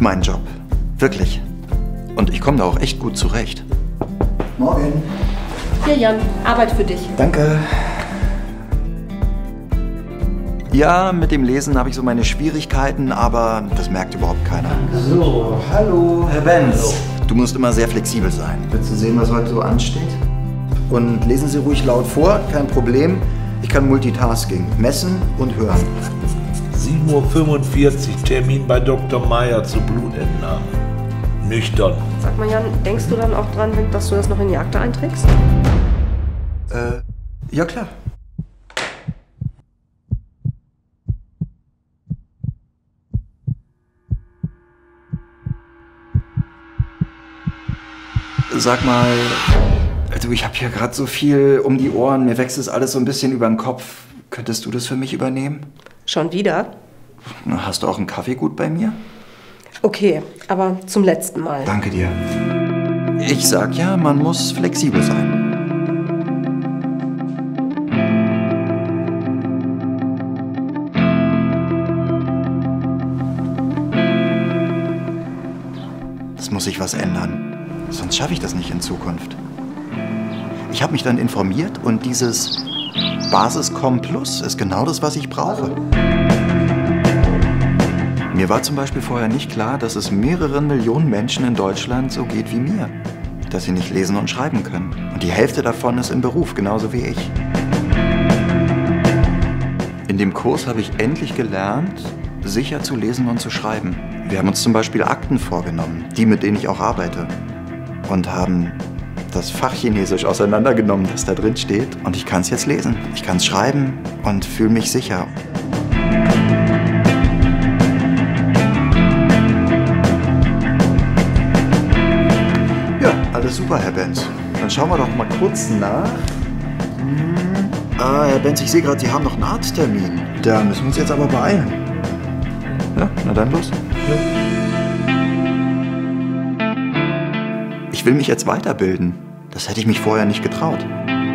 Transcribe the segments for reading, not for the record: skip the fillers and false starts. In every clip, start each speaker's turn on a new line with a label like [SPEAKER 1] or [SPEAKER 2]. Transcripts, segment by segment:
[SPEAKER 1] meinen Job. Wirklich. Und ich komme da auch echt gut zurecht. Morgen.
[SPEAKER 2] Hier, Jan, Arbeit für dich.
[SPEAKER 1] Danke. Ja, mit dem Lesen habe ich so meine Schwierigkeiten, aber das merkt überhaupt keiner. So, hallo, Herr Benz. Du musst immer sehr flexibel sein. Willst du sehen, was heute so ansteht? Und lesen Sie ruhig laut vor, kein Problem. Ich kann Multitasking, messen und hören.
[SPEAKER 3] 7:45 Uhr, Termin bei Dr. Meyer zur Blutentnahme. Nüchtern.
[SPEAKER 2] Sag mal, Jan, denkst du dann auch dran, dass du das noch in die Akte einträgst?
[SPEAKER 1] Ja klar. Sag mal, also ich habe hier gerade so viel um die Ohren, mir wächst es alles so ein bisschen über den Kopf. Könntest du das für mich übernehmen?
[SPEAKER 2] Schon wieder?
[SPEAKER 1] Hast du auch einen Kaffee gut bei mir?
[SPEAKER 2] Okay, aber zum letzten Mal.
[SPEAKER 1] Danke dir. Ich sag ja, man muss flexibel sein. Es muss sich was ändern. Sonst schaffe ich das nicht in Zukunft. Ich habe mich dann informiert und dieses Basiscom Plus ist genau das, was ich brauche. Mir war zum Beispiel vorher nicht klar, dass es mehreren Millionen Menschen in Deutschland so geht wie mir. Dass sie nicht lesen und schreiben können. Und die Hälfte davon ist im Beruf, genauso wie ich. In dem Kurs habe ich endlich gelernt, sicher zu lesen und zu schreiben. Wir haben uns zum Beispiel Akten vorgenommen, die, mit denen ich auch arbeite. Und haben das Fach Chinesisch auseinandergenommen, das da drin steht. Und ich kann es jetzt lesen. Ich kann es schreiben und fühle mich sicher. Ja, alles super, Herr Benz. Dann schauen wir doch mal kurz nach. Herr Benz, ich sehe gerade, Sie haben noch einen Arzttermin. Da müssen wir uns jetzt aber beeilen. Ja, na dann los. Ja. Ich will mich jetzt weiterbilden. Das hätte ich mich vorher nicht getraut.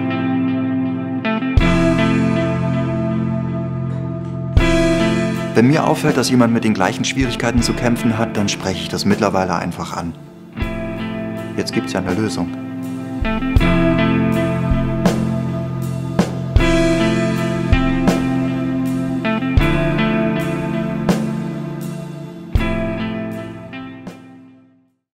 [SPEAKER 1] Wenn mir auffällt, dass jemand mit den gleichen Schwierigkeiten zu kämpfen hat, dann spreche ich das mittlerweile einfach an. Jetzt gibt's ja eine Lösung.